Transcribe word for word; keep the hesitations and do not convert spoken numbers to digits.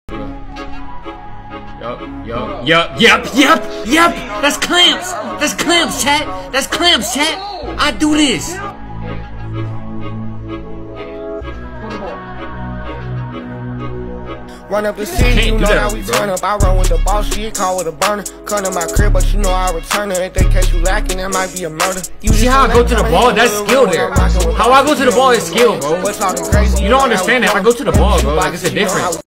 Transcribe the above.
Yup, yup, yup, yup, yup, yup. That's clamps. That's clamps, chat. That's clamps, chat. I do this. Run up the city, you know how we turn up. I run with the boss, she call with a burner. Cut in my crib, but you know I return her. If they catch you lacking, that might be a murder. You see how I go to the ball? That's skill there. How I go to the ball is skill, bro. You don't understand that. I go to the ball, bro. Like, it's a difference.